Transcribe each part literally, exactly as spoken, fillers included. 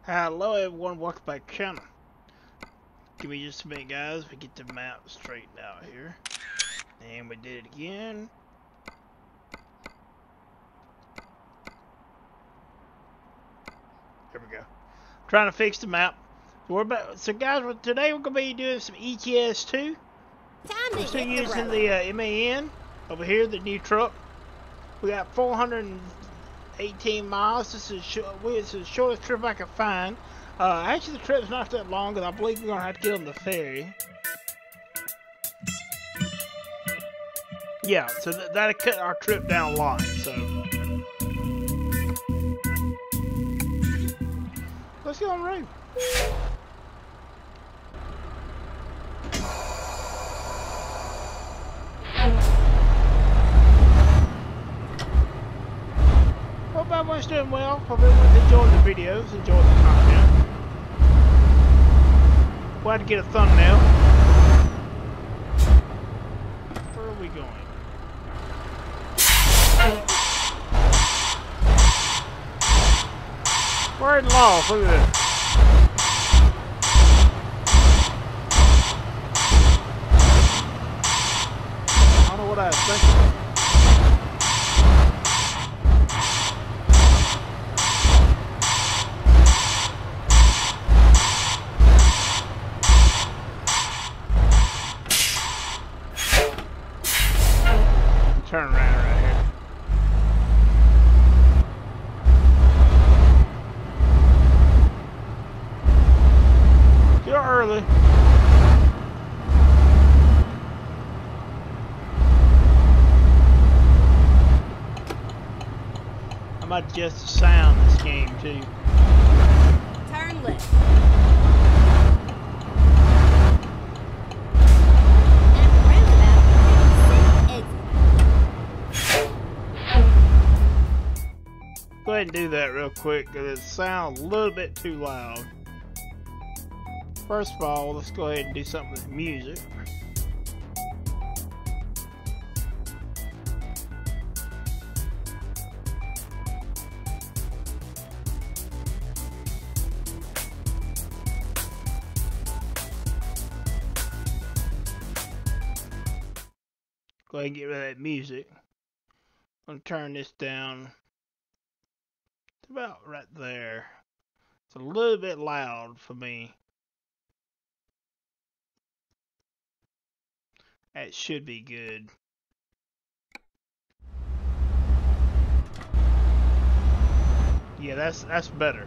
Hello everyone, welcome back to the channel. Give me just a minute guys, we get the map straightened out here. And we did it again. There we go. Trying to fix the map. So, we're about, so guys, today we're going to be doing some E T S two. We're still using the, the uh, M A N over here, the new truck. We got four hundred eighteen miles. This is, this is the shortest trip I could find. Uh, actually, the trip's not that long, and I believe we're going to have to get on the ferry. Yeah, so th that'll cut our trip down a lot, so. Let's get on the road. Hope everyone's doing well. Hope everyone's enjoying the videos, enjoying the content. Glad to get a thumbnail. Where are we going? We're in Lost, look at this. I don't know what I was thinking. Turn around right here. Still early. I might adjust the sound in this game too. Turn left. Go ahead and do that real quick because it sounds a little bit too loud. First of all, let's go ahead and do something with music. Go ahead and get rid of that music. I'm going to turn this down. About right there. It's a little bit loud for me. That should be good. Yeah, that's that's better.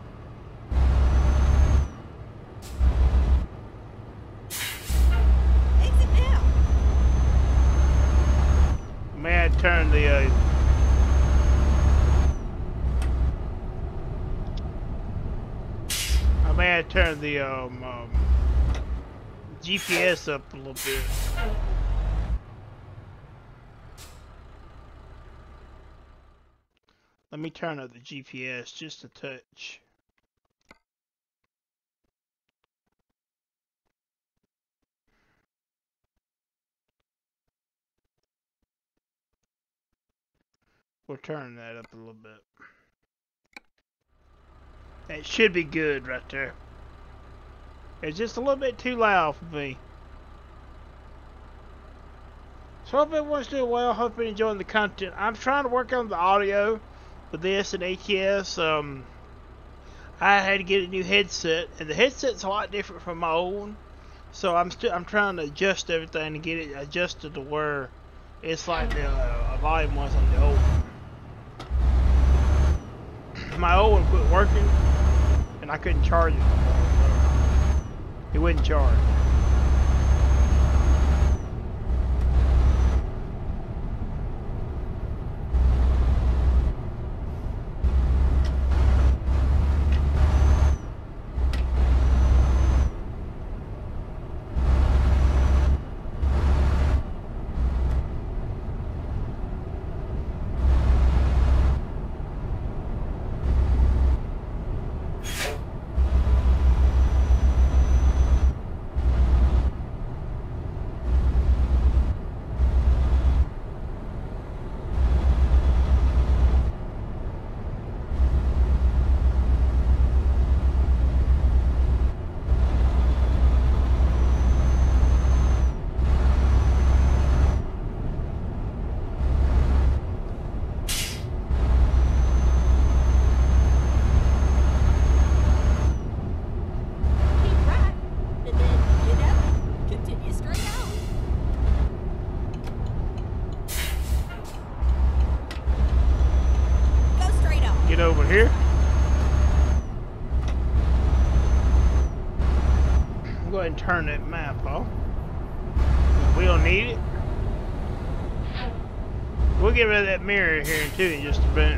Exit now. May I turn the uh, I may have turned the um, um, G P S up a little bit. Let me turn up the G P S just a touch. We'll turn that up a little bit. It should be good right there. It's just a little bit too loud for me. So hope everyone's doing well. Hope you're enjoying the content. I'm trying to work on the audio for this and A T S. Um, I had to get a new headset, and the headset's a lot different from my old one. So I'm still I'm trying to adjust everything to get it adjusted to where it's like the uh, volume was on the old one. My old one quit working, and I couldn't charge it anymore. It wouldn't charge. ahead and turn that map off. We don't need it. We'll get rid of that mirror here too in just a minute.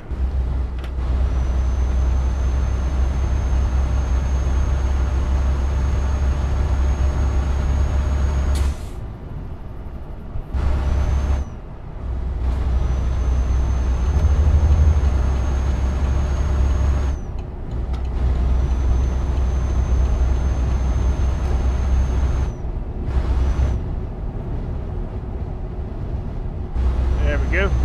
There we go.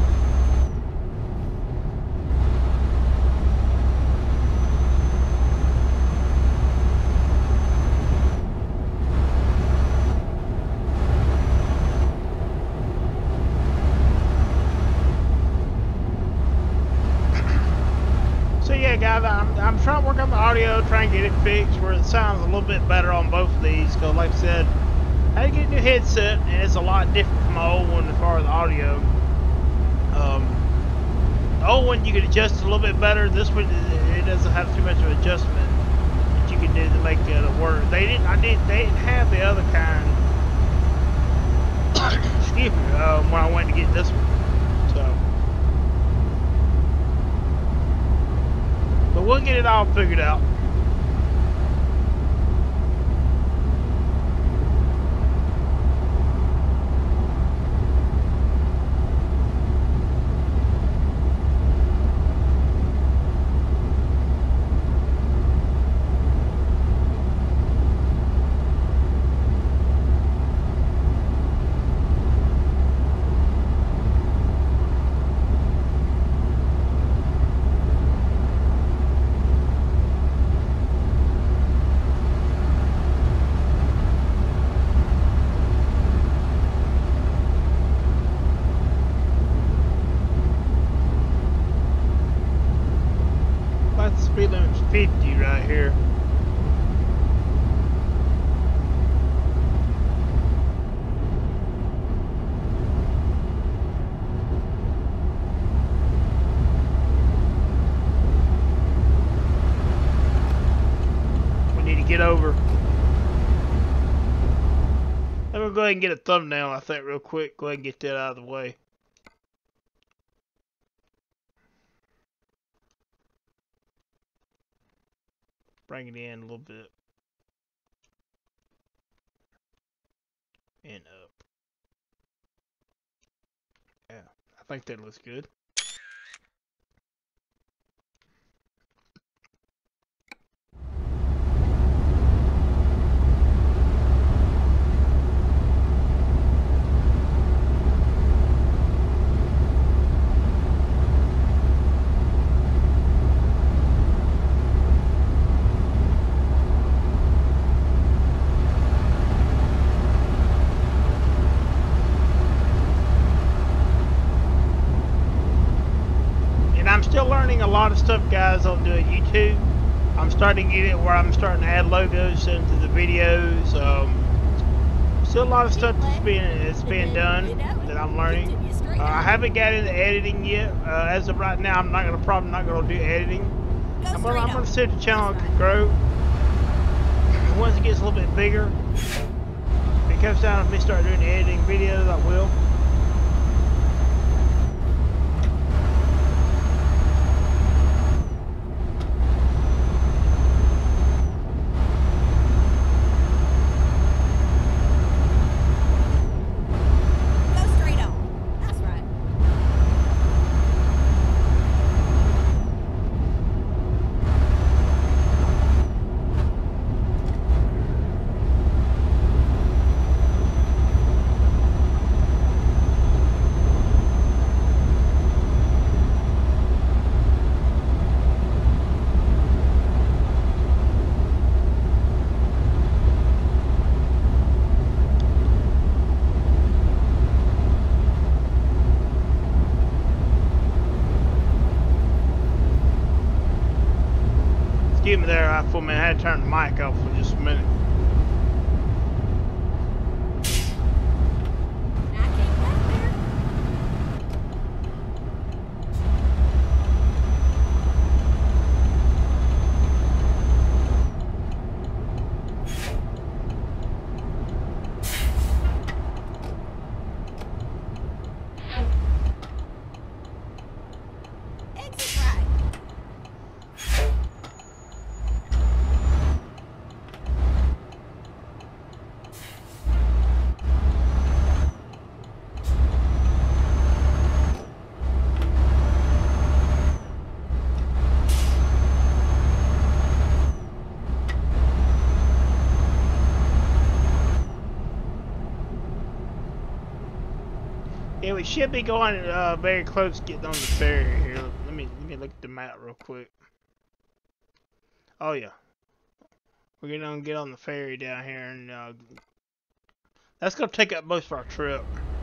So yeah, guys, I'm, I'm trying to work on the audio, trying to get it fixed where it sounds a little bit better on both of these. Because like I said, I had to get a new headset, and it's a lot different from my old one as far as the audio. Um, the old one you could adjust a little bit better. This one, it doesn't have too much of an adjustment that you can do to make it work. They didn't. I did. They didn't have the other kind. Excuse me. Um, when I went to get this one, so. But we'll get it all figured out. Speed limit's fifty right here. We need to get over. Let me go ahead and get a thumbnail, I think, real quick. Go ahead and get that out of the way. Bring it in a little bit. And up. Yeah, I think that looks good. I'm still learning a lot of stuff, guys, on doing YouTube. I'm starting to get it where I'm starting to add logos into the videos. Um, still a lot of stuff that's being, that's being done that I'm learning. Uh, I haven't got into editing yet. Uh, as of right now, I'm not gonna probably not gonna do editing. I'm gonna, I'm gonna see if the channel can grow. Once it gets a little bit bigger, if it comes down to me start doing the editing videos, I will. Excuse me there, I for a minute. I had to turn the mic off for just a minute. we should be going uh, very close to getting on the ferry here. Let me let me look at the map real quick. Oh yeah, we're gonna get on the ferry down here, and uh, that's gonna take up most of our trip.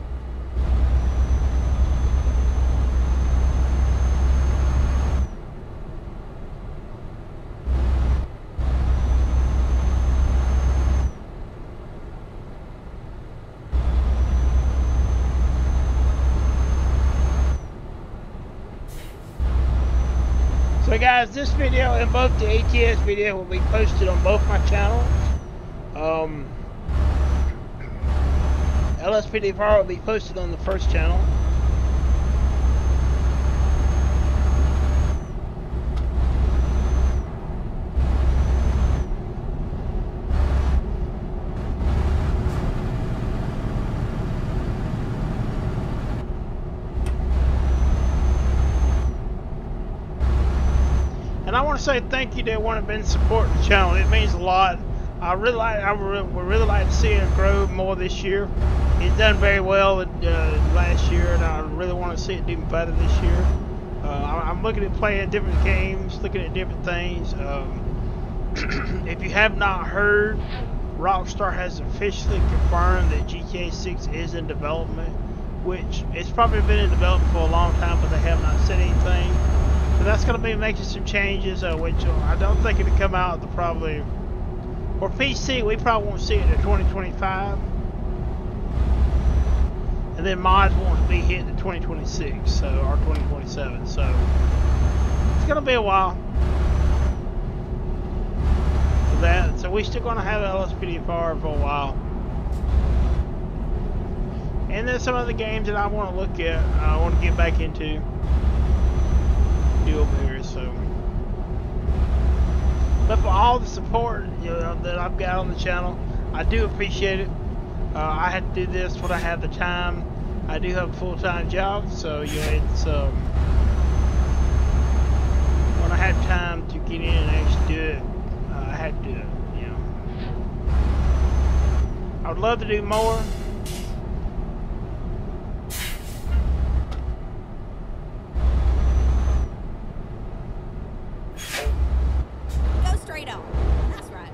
So guys, this video and both the A T S video will be posted on both my channels. Um, L S P D F R will be posted on the first channel. And I want to say thank you to everyone who's been supporting the channel. It means a lot. I really like, I would really like to see it grow more this year. It's done very well uh, last year, and I really want to see it do better this year. Uh, I'm looking at playing different games, looking at different things. Um, if you have not heard, Rockstar has officially confirmed that G T A six is in development, which it's probably been in development for a long time, but they have not said anything. So that's going to be making some changes, uh, which I don't think it'll come out the probably, for P C, we probably won't see it in twenty twenty-five. And then mods won't be hit in twenty twenty-six, so, or twenty twenty-seven, so it's going to be a while for that. So we're still going to have L S P D F R for a while. And there's some other games that I want to look at, I want to get back into. Do over here, so. But for all the support, you know, that I've got on the channel, I do appreciate it. Uh, I had to do this when I had the time. I do have a full-time job, so you know, it's um, when I had time to get in and actually do it, uh, I had to do it. You know, I would love to do more. Straight on. That's right.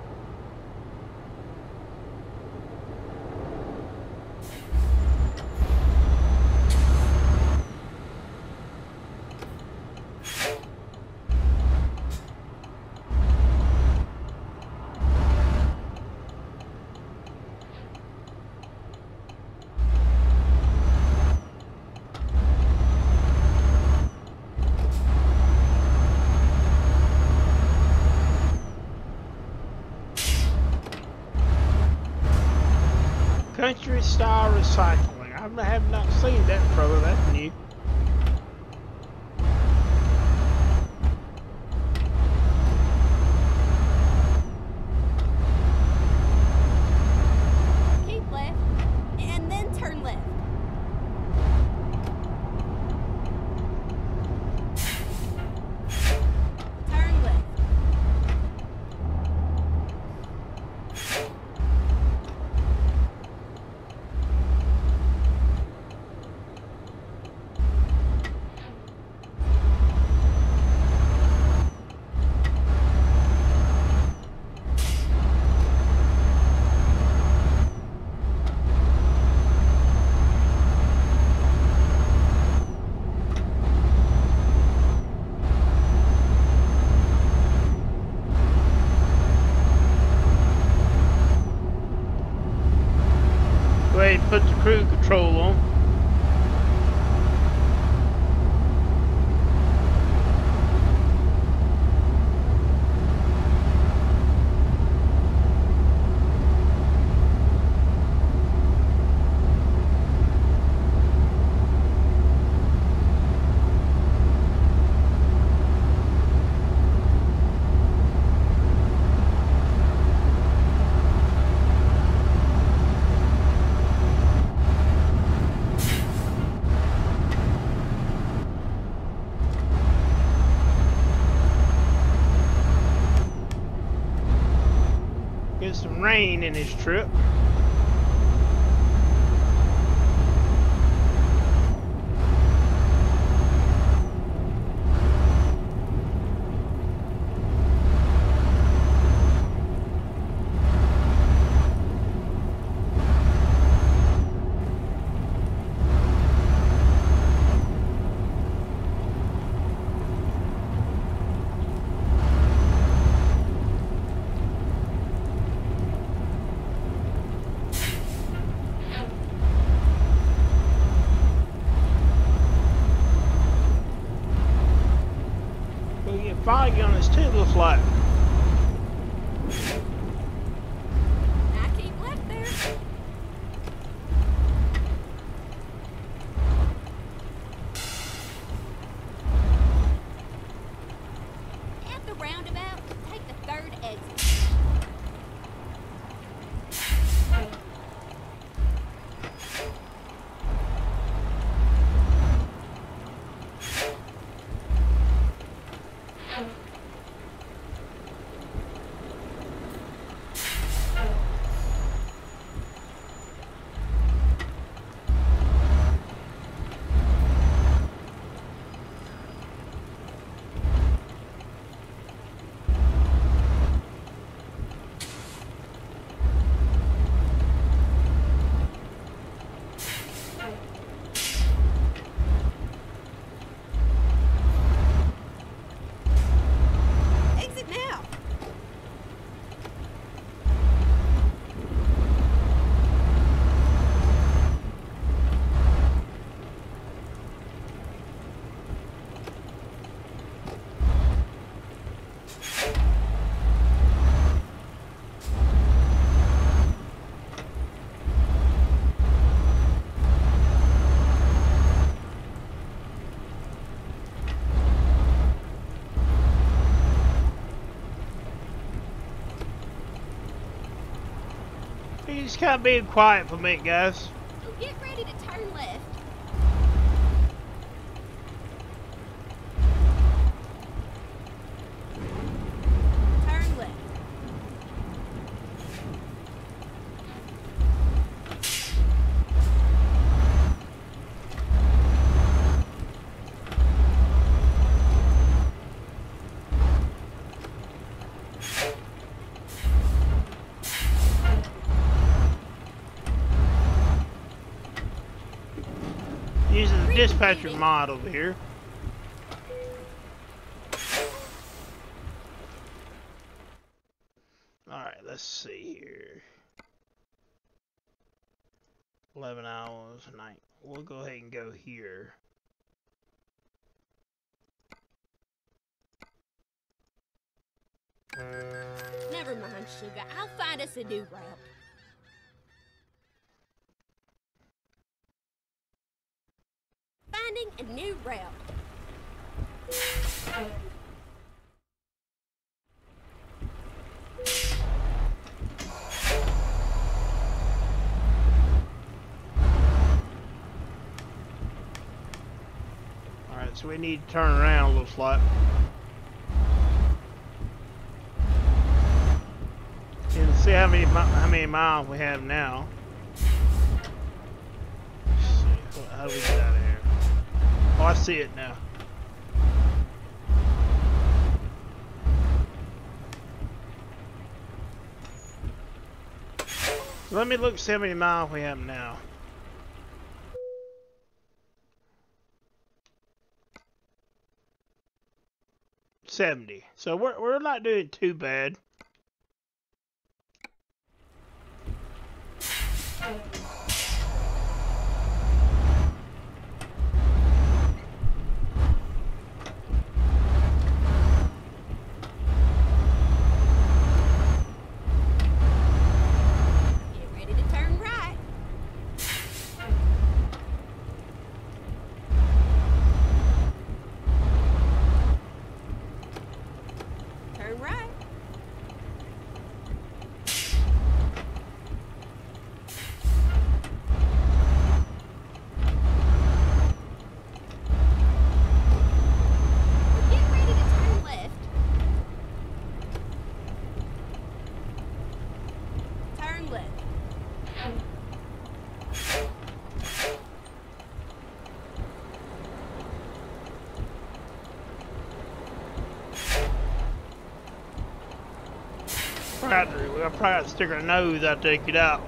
Country style recycling. I have not seen that further. That's new. Keep left, and then turn left. Turn left. Go ahead and put the cruise control on. Get some rain in this trip. foggy on this too, looks like. I keep left there. At the roundabout, take the third exit. He's kind of being quiet for me, guys. So get ready to turn left. Turn left. Using the dispatcher mod over here. Alright, let's see here. eleven hours, night. We'll go ahead and go here. Never mind, sugar. I'll find us a new route. Finding a new route. Alright, so we need to turn around, looks like. And see how many how many miles we have now. Let's see, how do we get out of here? Oh, I see it now. Let me look see how many miles we have now. seventy. So we're we're not doing too bad. I probably have to stick our nose out to get out.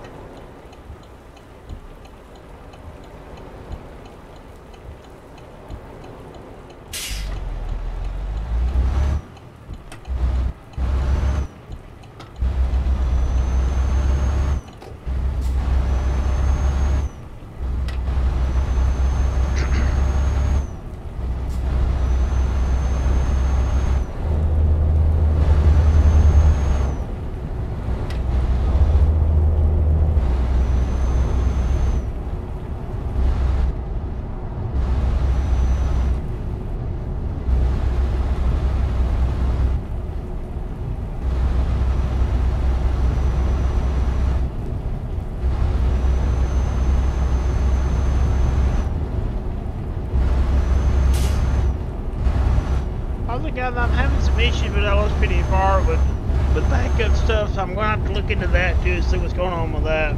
far with with backup stuff, so I'm gonna have to look into that too, see what's going on with that.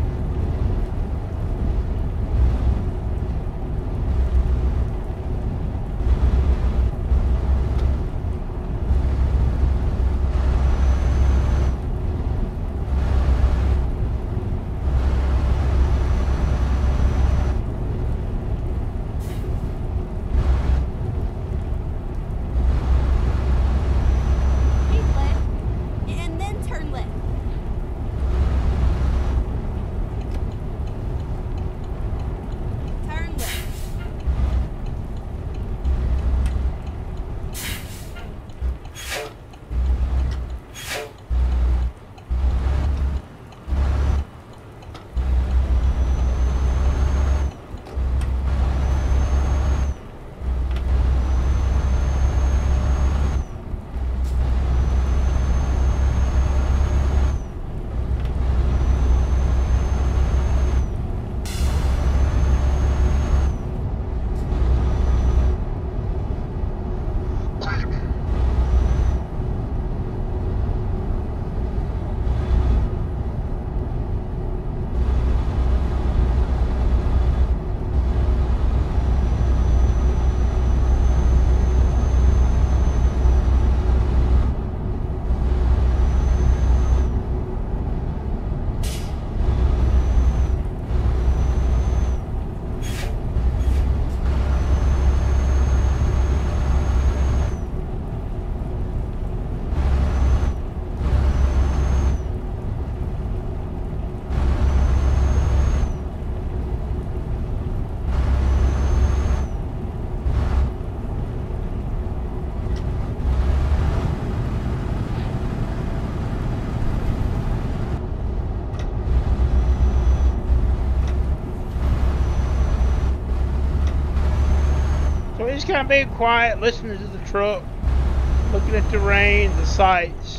Just kind of being quiet, listening to the truck, looking at the rain, the sights.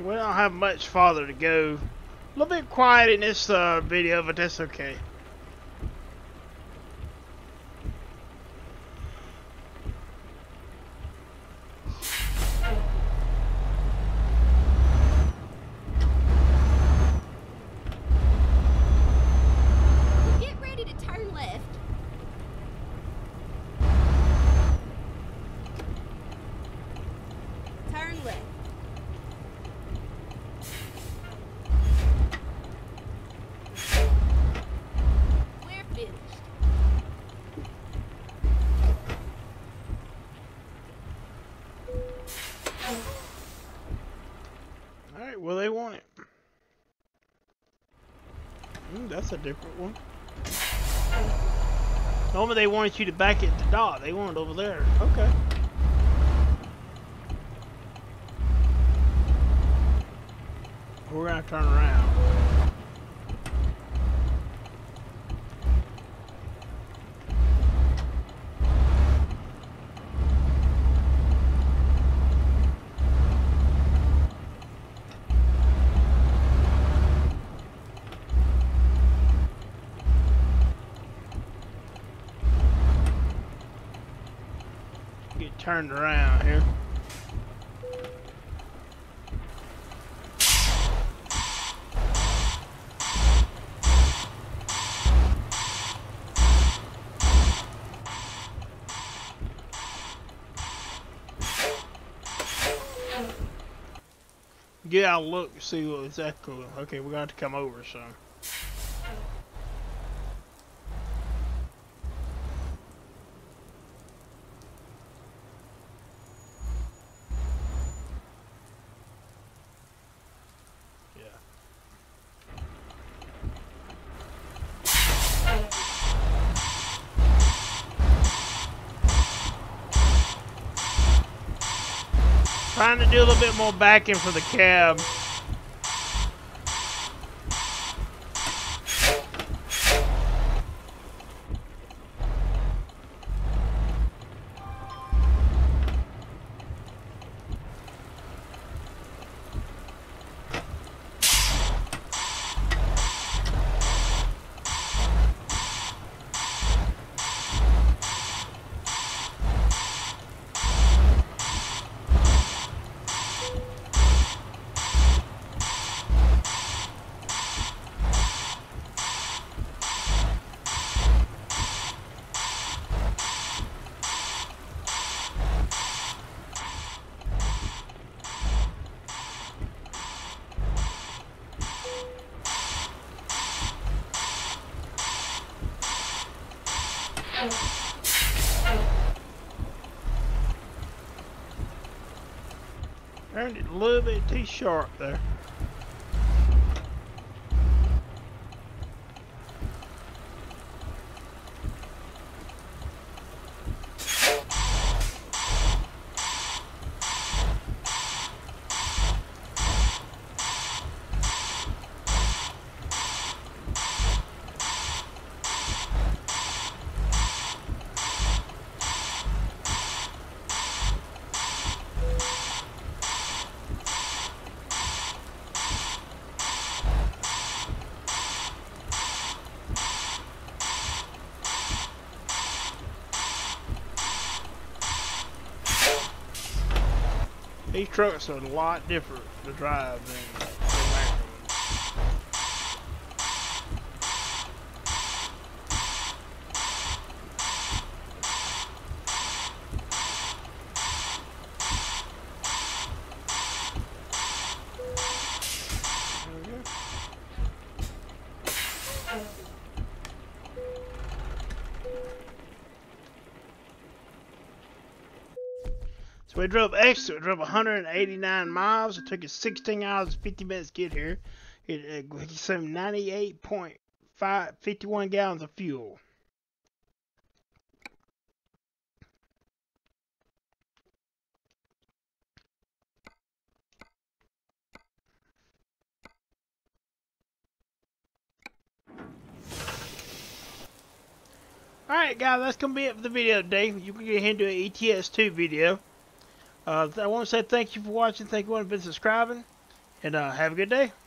So we don't have much farther to go. A little bit quiet in this uh, video, but that's okay. Get ready to turn left. Turn left. We're finished. Alright, well they want it. Ooh, that's a different one. Normally they wanted you to back at the dock. They want it over there. Okay. We're gonna turn around. Get turned around here. Yeah, I'll look to see what is that cool. Okay, we're going to have to come over some. Trying to do a little bit more backing for the cab. Turned it a little bit too sharp there. These trucks are a lot different to drive than the American So we drove extra, we drove one hundred eighty-nine miles. It took us sixteen hours and fifty minutes to get here. It, it consumed ninety-eight point five fifty-one gallons of fuel. Alright guys, that's going to be it for the video today. You can get into an E T S two video. Uh, I want to say thank you for watching. Thank you for subscribing. And uh, have a good day.